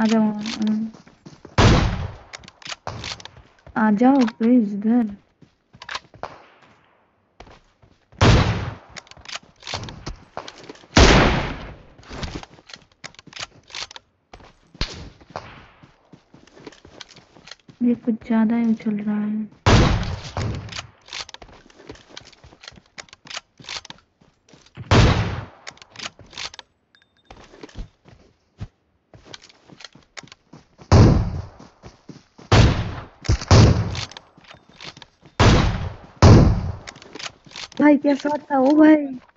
आ जाओ आ जाओ प्लीज इधर। ये कुछ ज्यादा ही उछल रहा है। भाई क्या शॉट था वो भाई।